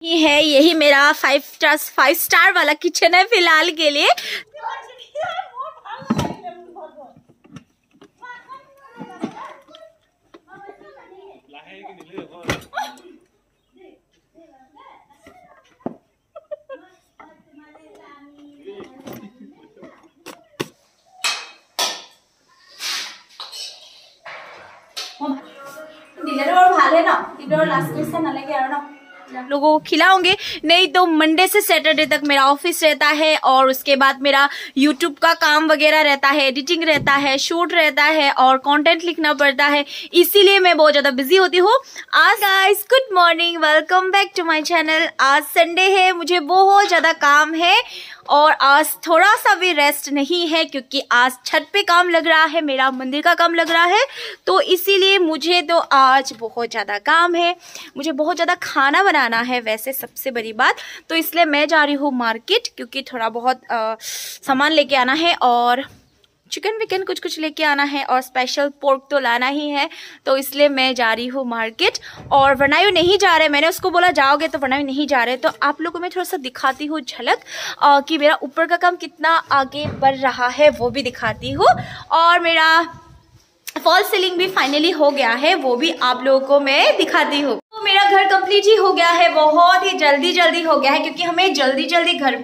ये है, यही मेरा 5 स्टार वाला किचन है फिलहाल के लिए। लोगों को खिलाऊंगे, नहीं तो मंडे से सैटरडे तक मेरा ऑफिस रहता है और उसके बाद मेरा यूट्यूब का काम वगैरह रहता है, एडिटिंग रहता है, शूट रहता है और कंटेंट लिखना पड़ता है, इसीलिए मैं बहुत ज्यादा बिजी होती हूँ। आज guys good morning, welcome back to my channel. आज संडे है, मुझे बहुत ज्यादा काम है और आज थोड़ा सा भी रेस्ट नहीं है क्योंकि आज छत पे काम लग रहा है, मेरा मंदिर का काम लग रहा है, तो इसीलिए मुझे तो आज बहुत ज़्यादा काम है। मुझे बहुत ज़्यादा खाना बनाना है वैसे सबसे बड़ी बात, तो इसलिए मैं जा रही हूँ मार्केट क्योंकि थोड़ा बहुत सामान लेके आना है और चिकन विकन कुछ लेके आना है और स्पेशल पोर्क तो लाना ही है, तो इसलिए मैं जा रही हूँ मार्केट। और वर्णायु नहीं जा रहे, मैंने उसको बोला जाओगे, तो वर्णायु नहीं जा रहे, तो आप लोगों को मैं थोड़ा सा दिखाती हूँ झलक कि मेरा ऊपर का काम कितना आगे बढ़ रहा है, वो भी दिखाती हूँ। और मेरा फॉल सीलिंग भी फाइनली हो गया है, वो भी आप लोगों को मैं दिखाती हूँ। तो मेरा घर कंप्लीट ही हो गया है, बहुत ही जल्दी हो गया है क्योंकि हमें जल्दी घर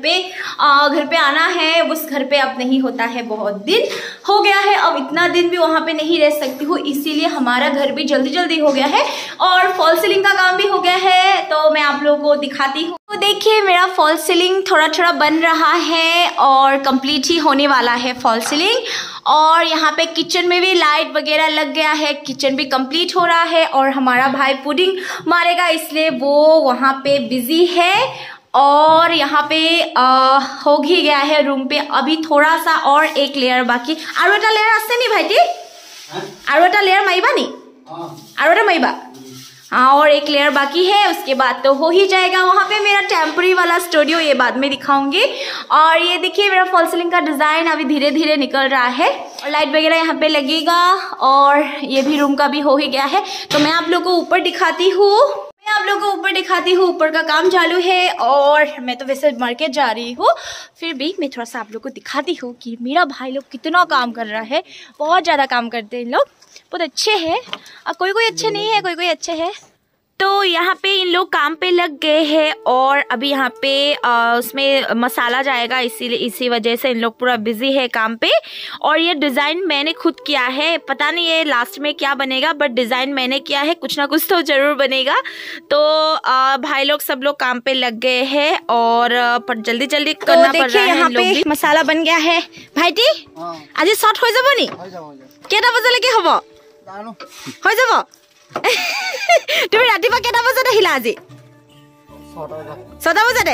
पे आना है। उस घर पे अब नहीं होता है, बहुत दिन हो गया है, अब इतना दिन भी वहां पे नहीं रह सकती हूँ, इसीलिए हमारा घर भी जल्दी हो गया है और फॉल सीलिंग का काम भी हो गया है, तो मैं आप लोगों को दिखाती हूँ। तो देखिए मेरा फॉल सीलिंग थोड़ा बन रहा है और कंप्लीट ही होने वाला है फॉल सीलिंग। और यहाँ पे किचन में भी लाइट वगैरह लग गया है, किचन भी कंप्लीट हो रहा है और हमारा भाई पुडिंग मारेगा इसलिए वो वहाँ पे बिजी है। और यहाँ पे हो ही गया है रूम पे, अभी थोड़ा सा और एक लेयर बाकी। और एक लेयर आसे नहीं भाई, और एक लेयर माइबा नहीं, और एक माइबा, हाँ, और एक लेयर बाकी है, उसके बाद तो हो ही जाएगा। वहाँ पे मेरा टेम्पररी वाला स्टूडियो, ये बाद में दिखाऊंगी। और ये देखिए मेरा फॉल सीलिंग का डिजाइन अभी धीरे निकल रहा है और लाइट वगैरह यहाँ पे लगेगा और ये भी रूम का भी हो ही गया है, तो मैं आप लोगों को ऊपर दिखाती हूँ। ऊपर का काम चालू है और मैं तो वैसे मार्केट जा रही हूँ, फिर भी मैं थोड़ा सा आप लोगों को दिखाती हूँ कि मेरा भाई लोग कितना काम कर रहा है। बहुत ज़्यादा काम करते हैं इन लोग, बहुत अच्छे हैं, कोई अच्छे नहीं है, कोई अच्छे है। तो यहाँ पे इन लोग काम पे लग गए हैं और अभी यहाँ पे उसमें मसाला जाएगा, इसी वजह से इन लोग पूरा बिजी है काम पे। और ये डिज़ाइन मैंने खुद किया है, पता नहीं ये लास्ट में क्या बनेगा, बट डिज़ाइन मैंने किया है, कुछ ना कुछ तो ज़रूर बनेगा। तो भाई लोग सब लोग काम पे लग गए हैं और पर जल्दी करना पड़ रहा है। यहाँ पे मसाला बन गया है। भाईटी आज शॉर्ट हो जाबो नी, केटा बजे लगे हबो हो जाबो? তুমি ৰাতিপুৱা কেইটা বজাত আহিলা আজি? 6 बजे।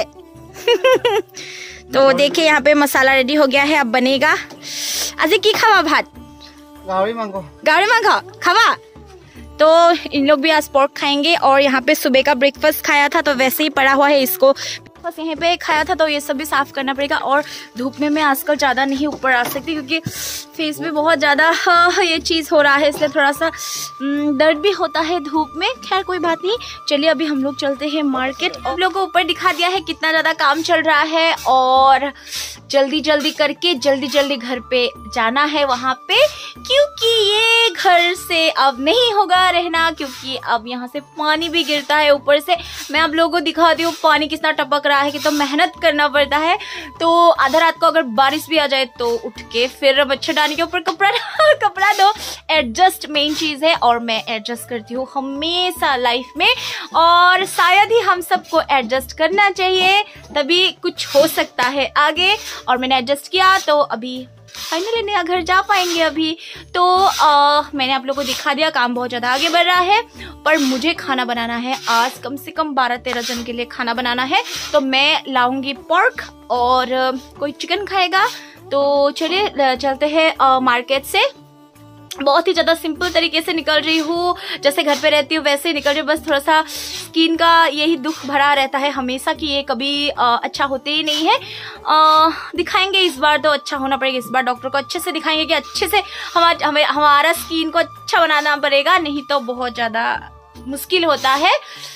तो देखिए यहाँ पे मसाला रेडी हो गया है, अब बनेगा। आज की खावा भात? गावरी मांगो खावा? तो इन लोग भी आज पोर्क खाएंगे और यहाँ पे सुबह का ब्रेकफास्ट खाया था तो वैसे ही पड़ा हुआ है, इसको बस यहाँ पे खाया था, तो ये सब भी साफ करना पड़ेगा। और धूप में मैं आजकल ज़्यादा नहीं ऊपर आ सकती क्योंकि फेस भी बहुत ज़्यादा ये चीज़ हो रहा है, इसलिए थोड़ा सा दर्द भी होता है धूप में। खैर कोई बात नहीं, चलिए अभी हम लोग चलते हैं मार्केट। आप लोगों को ऊपर दिखा दिया है कितना ज़्यादा काम चल रहा है और जल्दी करके जल्दी घर पे जाना है वहाँ पे, क्योंकि ये घर से अब नहीं होगा रहना, क्योंकि अब यहाँ से पानी भी गिरता है ऊपर से। मैं आप लोगों को दिखाती हूँ पानी कितना टपक रहा है कि तो मेहनत करना पड़ता है। तो आधा रात को अगर बारिश भी आ जाए तो उठ के फिर मच्छरदानी के ऊपर कपड़ा दो, एडजस्ट मेन चीज है और मैं एडजस्ट करती हूँ हमेशा लाइफ में और शायद ही हम सबको एडजस्ट करना चाहिए, तभी कुछ हो सकता है आगे। और मैंने एडजस्ट किया तो अभी फाइनली नया घर जा पाएंगे अभी। तो मैंने आप लोगों को दिखा दिया, काम बहुत ज़्यादा आगे बढ़ रहा है, पर मुझे खाना बनाना है आज, कम से कम 12-13 जन के लिए खाना बनाना है। तो मैं लाऊंगी पोर्क और कोई चिकन खाएगा। तो चलिए चलते हैं मार्केट से। बहुत ही ज़्यादा सिंपल तरीके से निकल रही हूँ, जैसे घर पे रहती हूँ वैसे ही निकल रही हूँ। बस थोड़ा सा स्किन का यही दुख भरा रहता है हमेशा कि ये कभी अच्छा होते ही नहीं है। दिखाएंगे इस बार, तो अच्छा होना पड़ेगा इस बार, डॉक्टर को अच्छे से दिखाएंगे कि अच्छे से हमारा स्किन को अच्छा बनाना पड़ेगा, नहीं तो बहुत ज़्यादा मुश्किल होता है।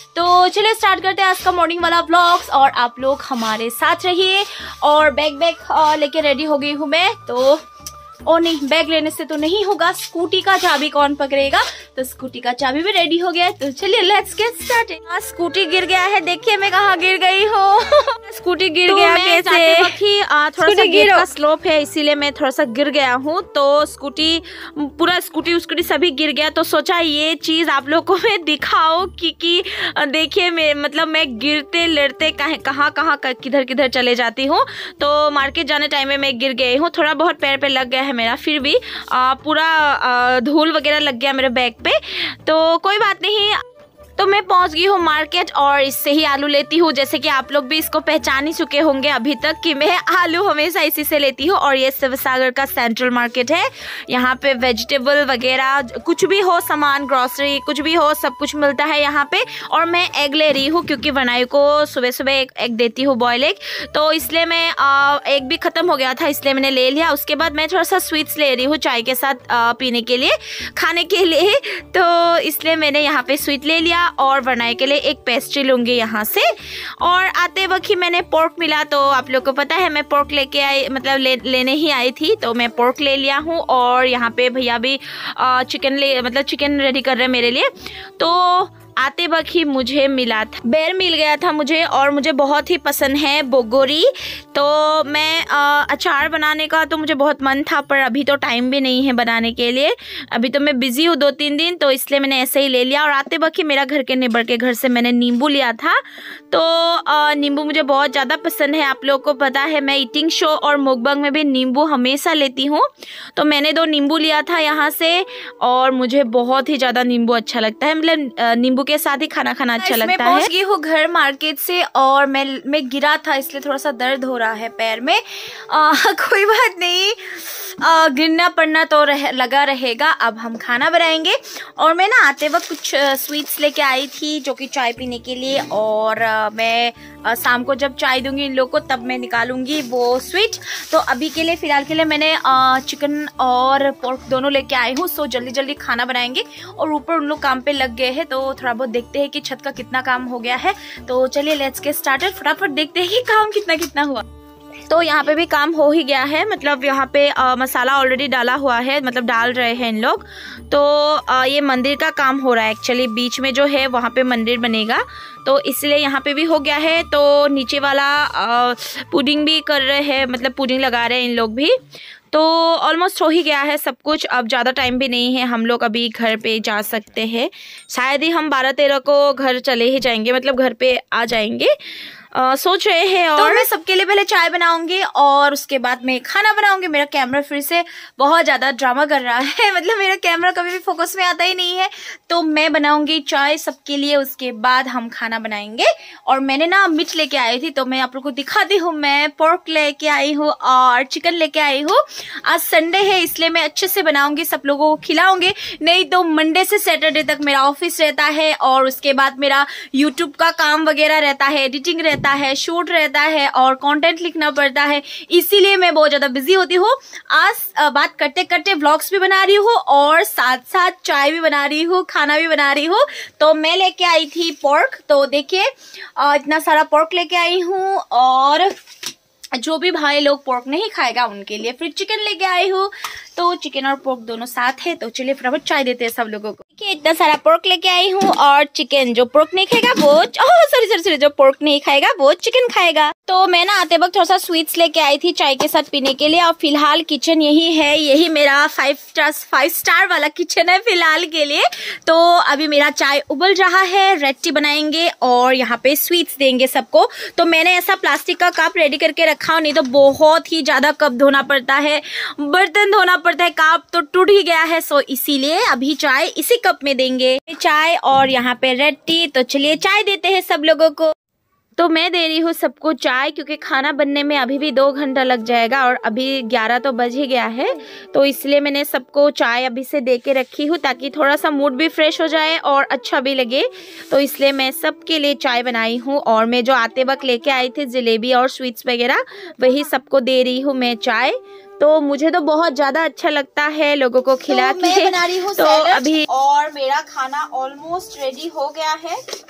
तो चलिए स्टार्ट करते हैं आज का मॉर्निंग वाला व्लॉग्स और आप लोग हमारे साथ रहिए। और बैग लेके रेडी हो गई हूँ मैं। तो नहीं, बैग लेने से तो नहीं होगा, स्कूटी का चाबी कौन पकड़ेगा, तो स्कूटी का चाबी भी रेडी हो गया है। तो चलिए लेट्स गेट स्टार्टेड। स्कूटी गिर गया है, देखिए मैं कहाँ गिर गई हूँ। स्कूटी गिर गया कैसे? थोड़ा सा गेट का स्लोप है इसीलिए मैं थोड़ा सा गिर गया हूँ। तो पूरा स्कूटी सभी गिर गया। तो सोचा ये चीज आप लोग को मैं दिखाओ कि देखिए मैं गिरते लड़ते कहाँ किधर चले जाती हूँ। तो मार्केट जाने टाइम में मैं गिर गई हूँ, थोड़ा बहुत पैर पे लग गया है मेरा, फिर भी पूरा धूल वगैरह लग गया मेरे बैग पे। तो कोई बात नहीं। तो मैं पहुंच गई हूँ मार्केट और इससे ही आलू लेती हूँ। जैसे कि आप लोग भी इसको पहचान ही चुके होंगे अभी तक कि मैं आलू हमेशा इसी से लेती हूँ। और ये शिवसागर का सेंट्रल मार्केट है। यहाँ पे वेजिटेबल वगैरह कुछ भी हो, सामान ग्रोसरी कुछ भी हो, सब कुछ मिलता है यहाँ पे। और मैं एग ले रही हूँ क्योंकि वनाई को सुबह सुबह एग देती हूँ, बॉयल एग। तो इसलिए मैं एग भी ख़त्म हो गया था इसलिए मैंने ले लिया। उसके बाद मैं थोड़ा सा स्वीट्स ले रही हूँ चाय के साथ पीने के लिए, खाने के लिए। तो इसलिए मैंने यहाँ पे स्वीट ले लिया और बनाने के लिए एक पेस्ट्री लूँगी यहाँ से। और आते वक्त ही मैंने पोर्क मिला, तो आप लोग को पता है मैं पोर्क लेके आई, लेने ही आई थी। तो मैं पोर्क ले लिया हूँ और यहाँ पे भैया भी चिकन रेडी कर रहे हैं मेरे लिए। तो आते वक्त ही मुझे मिला था, बेर मिल गया था मुझे और मुझे बहुत ही पसंद है बोगोरी। तो मैं अचार बनाने का तो मुझे बहुत मन था, पर अभी तो टाइम भी नहीं है बनाने के लिए। अभी तो मैं बिजी हूँ 2-3 दिन, तो इसलिए मैंने ऐसे ही ले लिया। और आते वक्त ही मेरा घर के नेबर के घर से मैंने नींबू लिया था। तो नींबू मुझे बहुत ज़्यादा पसंद है, आप लोग को पता है मैं ईटिंग शो और मुकबंग में भी नींबू हमेशा लेती हूँ। तो मैंने 2 नींबू लिया था यहाँ से और मुझे बहुत ही ज़्यादा नींबू अच्छा लगता है, मतलब नींबू के साथ ही खाना अच्छा लगता है। मैं पहुंच गई हूँ घर मार्केट से और मैं गिरा था इसलिए थोड़ा सा दर्द हो रहा है पैर में। कोई बात नहीं, गिरना पड़ना तो लगा रहेगा। अब हम खाना बनाएंगे। और मैं ना आते वक्त कुछ स्वीट्स लेके आई थी जो कि चाय पीने के लिए। और मैं शाम को जब चाय दूंगी इन लोग को तब मैं निकालूंगी वो स्वीट। तो अभी के लिए फिलहाल के लिए मैंने चिकन और पोर्क दोनों लेके आई हूँ। सो जल्दी खाना बनाएंगे। और ऊपर उन लोग काम पे लग गए हैं, तो थोड़ा बहुत देखते हैं कि छत का कितना काम हो गया है। तो चलिए लेट्स गेट स्टार्टेड, फटाफट देखते हैं कि काम कितना हुआ। तो यहाँ पे भी काम हो ही गया है, मतलब यहाँ पे मसाला ऑलरेडी डाला हुआ है, मतलब डाल रहे हैं इन लोग। तो ये मंदिर का काम हो रहा है एक्चुअली, बीच में जो है वहाँ पे मंदिर बनेगा, तो इसलिए यहाँ पे भी हो गया है। तो नीचे वाला पुडिंग भी कर रहे हैं, मतलब पुडिंग लगा रहे हैं इन लोग भी। तो ऑलमोस्ट हो ही गया है सब कुछ, अब ज़्यादा टाइम भी नहीं है, हम लोग अभी घर पे जा सकते हैं। शायद ही हम 12-13 को घर चले ही जाएंगे, मतलब घर पे आ जाएंगे, सोच रहे हैं। और तो मैं सबके लिए पहले चाय बनाऊंगी और उसके बाद मैं खाना बनाऊंगी। मेरा कैमरा फिर से बहुत ज़्यादा ड्रामा कर रहा है, मतलब मेरा कैमरा कभी भी फोकस में आता ही नहीं है। तो मैं बनाऊंगी चाय सबके लिए, उसके बाद हम खाना बनाएंगे। और मैंने ना मीट लेके आई थी, तो मैं आप लोग को दिखाती हूँ। मैं पोर्क लेके आई हूँ और चिकन लेके आई हूँ। आज संडे है इसलिए मैं अच्छे से बनाऊंगी, सब लोगों को खिलाऊंगी। नहीं तो मंडे से सैटरडे तक मेरा ऑफिस रहता है और उसके बाद मेरा यूट्यूब का काम वगैरह रहता है, एडिटिंग रहता है, शूट रहता है और कंटेंट लिखना पड़ता है, इसीलिए मैं बहुत ज्यादा बिजी होती हूँ। आज बात करते करते व्लॉग्स भी बना रही हूँ और साथ साथ चाय भी बना रही हूँ, खाना भी बना रही हूँ। तो मैं लेके आई थी पोर्क, तो देखिए इतना सारा पोर्क लेके आई हूँ। और जो भी भाई लोग पोर्क नहीं खाएगा उनके लिए फिर चिकन लेके आई हूँ। तो चिकन और पोर्क दोनों साथ है। तो चलिए फटाफट चाय देते हैं सब लोगों को। देखिए इतना सारा पोर्क लेके आई हूँ और चिकन, जो पोर्क नहीं खाएगा वो सॉरी जो पोर्क नहीं खाएगा वो चिकन खाएगा। तो मैं ना आते वक्त थोड़ा सा स्वीट्स लेके आई थी चाय के साथ पीने के लिए। और फिलहाल किचन यही है, यही मेरा 5 स्टार वाला किचन है फिलहाल के लिए। तो अभी मेरा चाय उबल रहा है, रेड टी बनाएंगे और यहाँ पे स्वीट्स देंगे सबको। तो मैंने ऐसा प्लास्टिक का कप रेडी करके रखा हो, नहीं तो बहुत ही ज्यादा कप धोना पड़ता है, बर्तन धोना पड़ता है, कप तो टूट ही गया है। सो इसीलिए अभी चाय इसी कप में देंगे, चाय और यहाँ पे रेड टी। तो चलिए चाय देते हैं सब लोगों को। तो मैं दे रही हूँ सबको चाय क्योंकि खाना बनने में अभी भी 2 घंटा लग जाएगा और अभी 11 तो बज ही गया है। तो इसलिए मैंने सबको चाय अभी से दे के रखी हूँ ताकि थोड़ा सा मूड भी फ्रेश हो जाए और अच्छा भी लगे। तो इसलिए मैं सबके लिए चाय बनाई हूँ। और मैं जो आते वक्त लेके आई थी जलेबी और स्वीट्स वगैरह, वही सबको दे रही हूँ मैं चाय। तो मुझे तो बहुत ज्यादा अच्छा लगता है लोगों को खिला के। मैं बना रही हूँ तो अभी, और मेरा खाना ऑलमोस्ट रेडी हो गया है।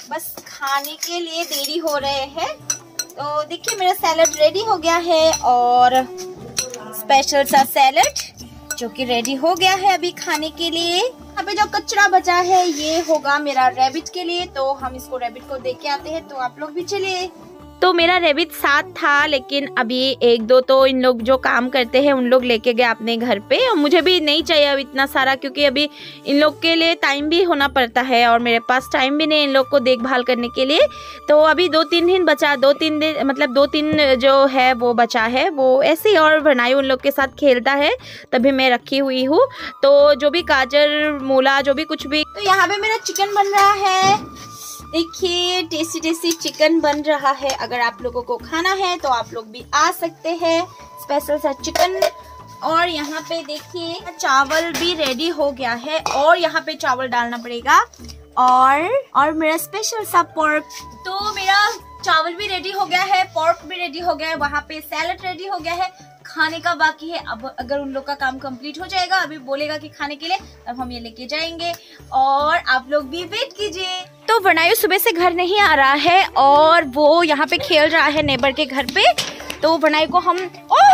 बस खाने के लिए देरी हो रहे हैं। तो देखिए मेरा सैलड रेडी हो गया है और स्पेशल सा सैलड जो कि रेडी हो गया है अभी खाने के लिए। यहाँ पे जो कचरा बचा है ये होगा मेरा रैबिट के लिए, तो हम इसको रैबिट को दे के आते हैं। तो आप लोग भी चलिए। तो मेरा रैबिट साथ था, लेकिन अभी एक दो तो इन लोग जो काम करते हैं उन लोग लेके गए अपने घर पे, और मुझे भी नहीं चाहिए अब इतना सारा, क्योंकि अभी इन लोग के लिए टाइम भी होना पड़ता है और मेरे पास टाइम भी नहीं इन लोग को देखभाल करने के लिए। तो अभी 2-3 दिन बचा, 2-3 दिन मतलब 2-3 जो है वो बचा है, वो ऐसे ही। और बनाई उन लोग के साथ खेलता है तभी मैं रखी हुई हूँ। तो जो भी गाजर मूला जो भी कुछ भी। तो यहाँ पे मेरा चिकन बन रहा है, देखिए टेस्टी टेस्टी चिकन बन रहा है। अगर आप लोगों को खाना है तो आप लोग भी आ सकते हैं, स्पेशल सा चिकन। और यहाँ पे देखिए चावल भी रेडी हो गया है और यहाँ पे चावल डालना पड़ेगा, और मेरा स्पेशल सा पोर्क। तो मेरा चावल भी रेडी हो गया है, पोर्क भी रेडी हो गया है, वहाँ पे सैलड रेडी हो गया है, खाने का बाकी है। अब अगर उन लोग का काम कंप्लीट हो जाएगा, अभी बोलेगा कि खाने के लिए, तब हम ये लेके जाएंगे और आप लोग भी वेट कीजिए। तो वर्णायु सुबह से घर नहीं आ रहा है और वो यहाँ पे खेल रहा है नेबर के घर पे। तो वर्णायु को हम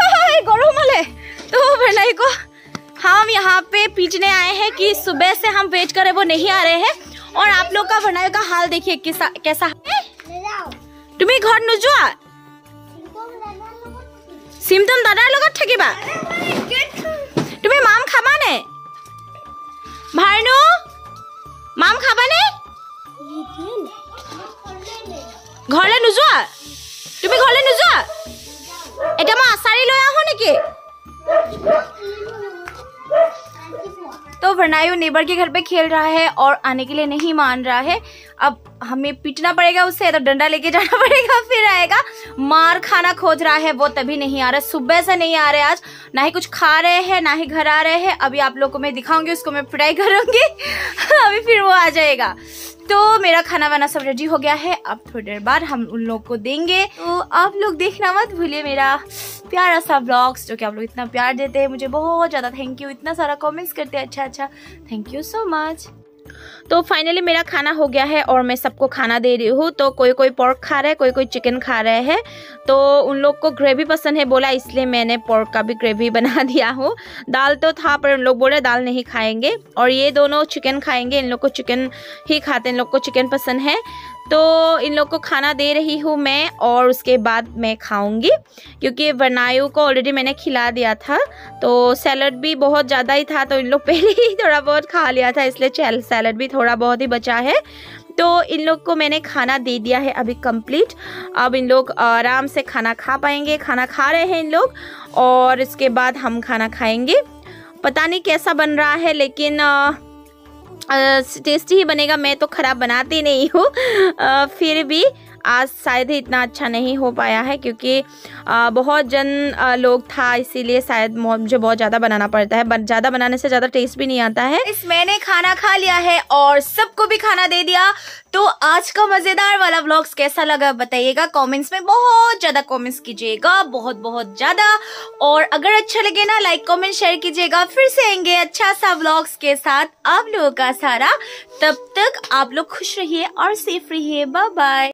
तो वर्णायु को हम यहाँ पे पीटने आए हैं कि सुबह से हम वेट कर रहे वो नहीं आ रहे हैं। और आप लोग का वर्णायु का हाल देखिए कैसा है। तुम्हें घर नुजुआ सिम्पटम दादार লগত থাকিবা তুমি মাম খাবা নে ভাইনু মাম খাবা নে ঘৰলে নুযোৱা তুমি ঘৰলে নুযোৱা এটা মই আচাৰি লৈ আহো নেকি। तो वर्णायु नेबर के घर पे खेल रहा है और आने के लिए नहीं मान रहा है। अब हमें पीटना पड़ेगा उसे, तो डंडा लेके जाना पड़ेगा, फिर आएगा। मार खाना खोज रहा है वो, तभी नहीं आ रहा, सुबह से नहीं आ रहे आज, ना ही कुछ खा रहे हैं ना ही घर आ रहे हैं। अभी आप लोग को मैं दिखाऊंगी, उसको मैं पिटाई करूंगी अभी फिर वो आ जाएगा। तो मेरा खाना वाना सब रेडी हो गया है, अब थोड़ी देर बाद हम उन लोग को देंगे। तो आप लोग देखना मत भूलिए मेरा प्यारा सा व्लॉग्स, जो कि आप लोग इतना प्यार देते हैं मुझे, बहुत ज़्यादा थैंक यू। इतना सारा कमेंट्स करते हैं, अच्छा थैंक यू सो मच। तो फाइनली मेरा खाना हो गया है और मैं सबको खाना दे रही हूँ। तो कोई पोर्क खा रहा है, कोई चिकन खा रहे हैं। तो उन लोग को ग्रेवी पसंद है बोला, इसलिए मैंने पोर्क का भी ग्रेवी बना दिया हूँ। दाल तो था पर उन लोग बोले दाल नहीं खाएंगे, और ये दोनों चिकन खाएंगे। इन लोग को चिकन ही खाते हैं, इन लोग को चिकन पसंद है। तो इन लोग को खाना दे रही हूँ मैं, और उसके बाद मैं खाऊंगी, क्योंकि वर्णायु को ऑलरेडी मैंने खिला दिया था। तो सैलड भी बहुत ज़्यादा ही था, तो इन लोग पहले ही थोड़ा बहुत खा लिया था, इसलिए सैलड भी थोड़ा बहुत ही बचा है। तो इन लोग को मैंने खाना दे दिया है अभी कंप्लीट। अब इन लोग आराम से खाना खा पाएंगे, खाना खा रहे हैं इन लोग, और इसके बाद हम खाना खाएंगे। पता नहीं कैसा बन रहा है, लेकिन टेस्टी ही बनेगा। मैं तो खराब बनाती नहीं हूँ, फिर भी आज शायद ही इतना अच्छा नहीं हो पाया है, क्योंकि बहुत लोग था, इसीलिए शायद मुझे बहुत ज़्यादा बनाना पड़ता है। ज़्यादा बनाने से ज़्यादा टेस्ट भी नहीं आता है। मैंने खाना खा लिया है और सबको भी खाना दे दिया। तो आज का मज़ेदार वाला व्लॉग्स कैसा लगा बताइएगा, कमेंट्स में बहुत ज़्यादा कमेंट्स कीजिएगा, बहुत ज़्यादा। और अगर अच्छा लगे ना, लाइक कमेंट शेयर कीजिएगा। फिर से आएंगे अच्छा सा व्लॉग्स के साथ आप लोगों का सारा। तब तक आप लोग खुश रहिए और सेफ रहिए। Bye bye.